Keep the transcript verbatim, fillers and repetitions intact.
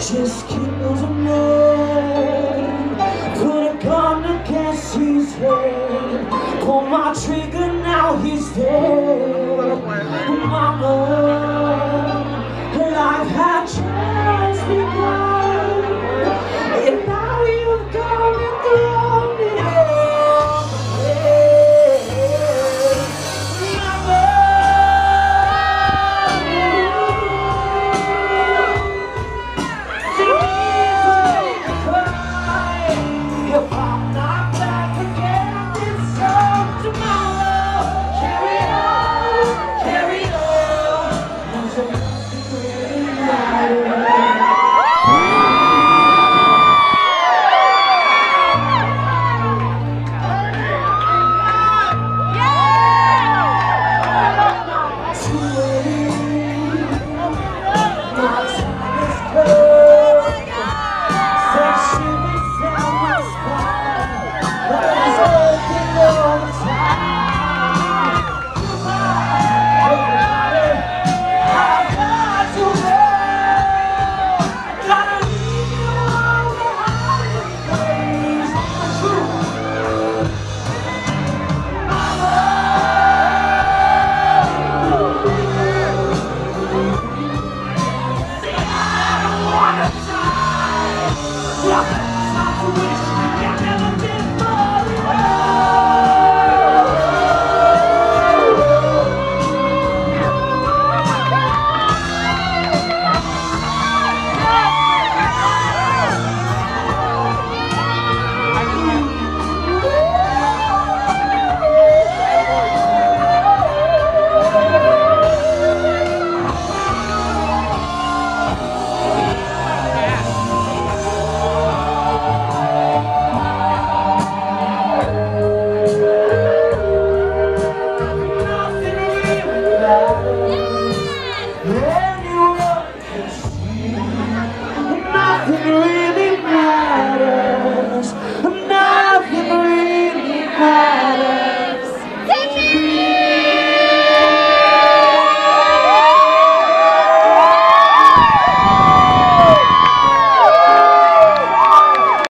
just killed a man, put a gun against his head, pull my trigger, now he's dead. Mama, life had just begun, and now you've gone and thrown it I